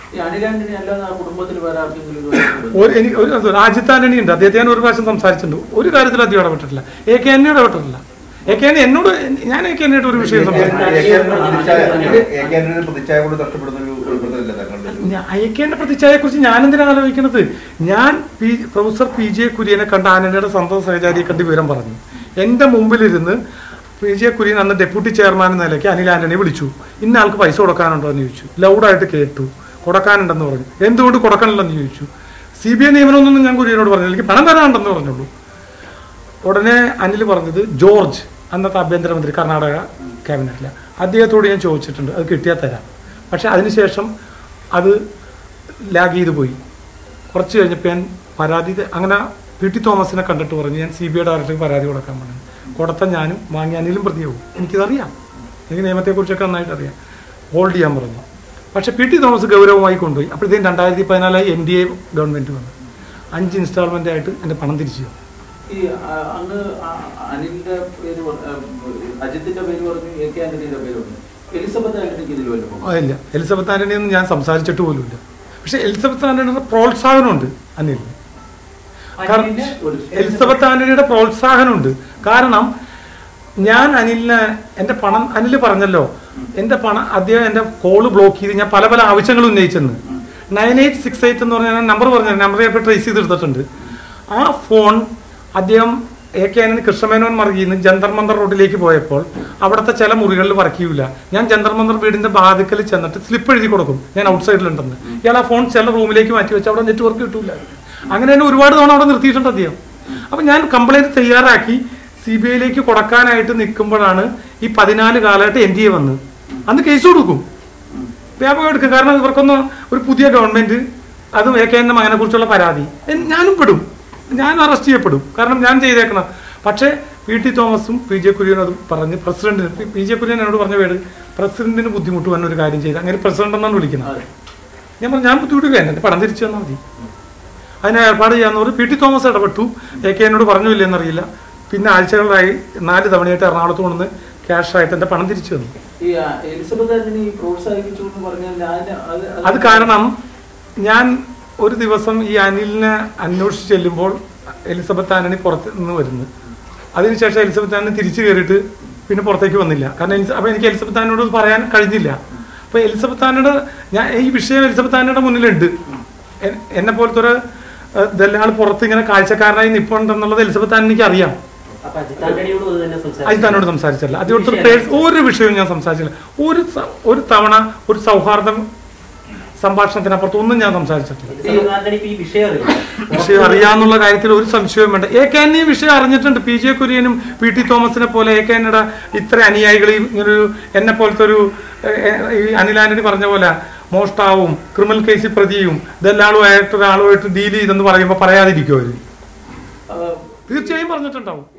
രാജ്യത്ത് ആന്റണി ഉണ്ട്, അദ്ദേഹത്തെ ഞാൻ ഒരു പ്രാവശ്യം സംസാരിച്ചിട്ടുണ്ട്. ഒരു കാര്യത്തിൽ അധികം ഇടപെട്ടിട്ടില്ല. AK ആന്റണി ഇടപെട്ടിട്ടില്ല. AK ആന്റണി എന്നോട്, ഞാൻ AK ആന്റണിയുടെ ഒരു വിഷയം സംസാരിച്ചു. AK പ്രതിച്ഛായയെ കുറിച്ച് ഞാൻ എന്തിനാണ് ആലോചിക്കുന്നത്? ഞാൻ പ്രൊഫസർ PJ കുര്യനെ കണ്ട ആന്റണിയുടെ സ്വന്തം സഹചാരിയെ കണ്ട് വിവരം പറഞ്ഞു. എൻ്റെ മുമ്പിലിരുന്ന് PJ കുര്യൻ അന്ന് ഡെപ്യൂട്ടി ചെയർമാൻ എന്ന നിലയ്ക്ക് അനിൽ ആന്റണി വിളിച്ചു. ഇന്ന ആൾക്ക് പൈസ കൊടുക്കാനുണ്ടോ എന്ന് ചോദിച്ചു. ലൗഡായിട്ട് കേട്ടു. കൊടുക്കാനുണ്ടെന്ന് പറഞ്ഞു. എന്തുകൊണ്ട് കൊടുക്കണില്ലെന്ന് ചോദിച്ചു. CBI നിയമനമൊന്നും ഞാൻ കുര്യനോട് പറഞ്ഞില്ല, എനിക്ക് പണം തരാനുണ്ടെന്ന് പറഞ്ഞുള്ളൂ. ഉടനെ അനിൽ പറഞ്ഞത് ജോർജ്, അന്നത്തെ ആഭ്യന്തരമന്ത്രി കർണാടക ക്യാബിനറ്റിലെ, അദ്ദേഹത്തോട് ഞാൻ ചോദിച്ചിട്ടുണ്ട്, അത് കിട്ടിയാൽ തരാം. പക്ഷെ അതിനുശേഷം അത് ലാഗ് ചെയ്ത് പോയി. കുറച്ച് കഴിഞ്ഞപ്പോൾ ഞാൻ പരാതി, അങ്ങനെ PT തോമസിനെ കണ്ടിട്ട് പറഞ്ഞു ഞാൻ CBI ഡയറക്ടർക്ക് പരാതി കൊടുക്കാൻ പറഞ്ഞു. കൊടുത്ത ഞാനും വാങ്ങി അനിലും പ്രതിയാവും. എനിക്കിതറിയാം, എനിക്ക് നിയമത്തെക്കുറിച്ചൊക്കെ നന്നായിട്ട് അറിയാം. ഹോൾഡ് ചെയ്യാൻ പറഞ്ഞു. പക്ഷേ PT തോമസ് ഗൗരവമായി കൊണ്ടുപോയി. അപ്പോഴത്തേക്കും 2014 NDA ഗവൺമെൻറ് വന്നു. 5 ഇൻസ്റ്റാൾമെൻ്റ് ആയിട്ട് എൻ്റെ പണം തിരിച്ചു തന്നു. ഇല്ല, എലിസബത്ത് ആന്റണിയൊന്നും ഞാൻ സംസാരിച്ചിട്ട് പോലുമില്ല. പക്ഷെ എലിസബത്ത് ആന്റണിയുടെ പ്രോത്സാഹനമുണ്ട് അനിലിന്. എലിസബത്ത് ആന്റണിയുടെ പ്രോത്സാഹനമുണ്ട്. കാരണം ഞാൻ അനിലിനെ, എൻ്റെ പണം, അനിൽ പറഞ്ഞല്ലോ എൻ്റെ പണം, അദ്ദേഹം എൻ്റെ കോള് ബ്ലോക്ക് ചെയ്ത് ഞാൻ പല പല ആവശ്യങ്ങൾ ഉന്നയിച്ചെന്ന്. 9868 എന്ന് പറഞ്ഞാൽ നമ്പർ പറഞ്ഞു, നമ്പർ ഇപ്പോൾ ട്രേസ് ചെയ്തെടുത്തിട്ടുണ്ട്. ആ ഫോൺ അദ്ദേഹം AK ആന്റണി കൃഷ്ണമേനോൻ മാർഗിൽ നിന്ന് ജന്തർ മന്ദർ റോഡിലേക്ക് പോയപ്പോൾ അവിടുത്തെ ചില മുറികളിൽ വർക്ക് ചെയ്യൂല. ഞാൻ ജന്തർ മന്ദർ വീടിൻ്റെ ബാധിക്കൽ ചെന്നിട്ട് സ്ലിപ്പ് എഴുതി കൊടുക്കും ഞാൻ ഔട്ട് സൈഡിലുണ്ടെന്ന്. ഇയാൾ ആ ഫോൺ ചില റൂമിലേക്ക് മാറ്റി വെച്ച് അവിടെ നെറ്റ്വർക്ക് കിട്ടൂല. അങ്ങനെ തന്നെ ഒരുപാട് തവണ അവിടെ നിർത്തിയിട്ടുണ്ട് അദ്ദേഹം. അപ്പം ഞാൻ കംപ്ലൈൻറ്റ് തയ്യാറാക്കി CBIയിലേക്ക് കൊടുക്കാനായിട്ട് നിൽക്കുമ്പോഴാണ് ഈ 14 കാലമായിട്ട് NDA വന്ന്. അന്ന് കേസ് കൊടുക്കും, വ്യാപകം എടുക്കും. കാരണം ഇവർക്കൊന്നും ഒരു പുതിയ ഗവൺമെൻറ്, അതും AK ആന്റണിയുടെ മകനെ കുറിച്ചുള്ള പരാതി, ഞാനും പെടും, ഞാൻ അറസ്റ്റ് ചെയ്യപ്പെടും. കാരണം ഞാൻ ചെയ്തേക്കണം. പക്ഷേ PT തോമസും PJ കുര്യനും അത് പറഞ്ഞ് പ്രസിഡന്റിന്, PJ കുര്യൻ എന്നോട് പറഞ്ഞ പേര് പ്രസിഡന്റിന് ബുദ്ധിമുട്ട് വന്ന ഒരു കാര്യം ചെയ്ത്, അങ്ങനെ പ്രസിഡന്റ് എന്നാണ് വിളിക്കുന്നത്. ഞാൻ പറഞ്ഞു ഞാൻ ബുദ്ധിമുട്ടുക, എൻ്റെ പണം തിരിച്ചു തന്നാൽ മതി, അതിനെ ഏർപ്പാട് ചെയ്യാന്ന് പറഞ്ഞ് PT തോമസ് ഇടപെട്ടു. AK എന്നോട് പറഞ്ഞില്ല എന്നറിയില്ല. പിന്നെ ആഴ്ചകളായി 4 തവണയായിട്ട് എറണാകുളത്ത് കൊണ്ടുവന്ന് ക്യാഷായിട്ട് എൻ്റെ പണം തിരിച്ചു തന്നു. അത് കാരണം ഞാൻ ഒരു ദിവസം ഈ അനിലിനെ അന്വേഷിച്ച് ചെല്ലുമ്പോൾ എലിസബത്ത് ആന്റണി പുറത്ത് നിന്ന് വരുന്നു. അതിനുശേഷം എലിസബത്ത് ആന്റണി തിരിച്ചു കയറിയിട്ട് പിന്നെ പുറത്തേക്ക് വന്നില്ല. കാരണം അപ്പോൾ എനിക്ക് എലിസബത്ത് ആന്റണിയോട് പറയാൻ കഴിഞ്ഞില്ല. അപ്പോൾ എലിസബത്ത് ആന്റണിയുടെ, ഞാൻ ഈ വിഷയം എലിസബത്ത് ആന്റണിയുടെ മുന്നിലുണ്ട്. എന്നെ പോലത്തെ ഒരു ഇതെല്ലാം പുറത്ത് ഇങ്ങനെ കാഴ്ചക്കാരനായി നിൽപ്പുണ്ടെന്നുള്ളത് എലിസബത്ത് ആന്റണിക്ക് അറിയാം. അജിത്താനോട് സംസാരിച്ചില്ല, അദ്ദേഹത്തെ ഒരു വിഷയവും ഞാൻ സംസാരിച്ചില്ല. ഒരു തവണ ഒരു സൗഹാർദ്ദം സംഭാഷണത്തിനപ്പുറത്ത് ഒന്നും ഞാൻ സംസാരിച്ചിട്ടില്ല. വിഷയം അറിയാന്നുള്ള കാര്യത്തിൽ ഒരു സംശയവും വേണ്ട. AK ആന്റണി വിഷയം അറിഞ്ഞിട്ടുണ്ട്. PJ കുര്യനും PT തോമസിനെ പോലെ AK ആന്റണിയുടെ ഇത്ര അനുയായികളെയും ഇങ്ങനൊരു എന്നെ പോലത്തെ ഒരു ഈ അനിൽ ആന്റണി പറഞ്ഞ പോലെ മോഷ്ടാവും ക്രിമിനൽ കേസിൽ പ്രതിയും ഇതെല്ലാളുമായിട്ട് ഒരാളുമായിട്ട് ഡീൽ ചെയ്തെന്ന് പറയുമ്പോൾ പറയാതിരിക്കുമോ? അവർ തീർച്ചയായും പറഞ്ഞിട്ടുണ്ടാവും.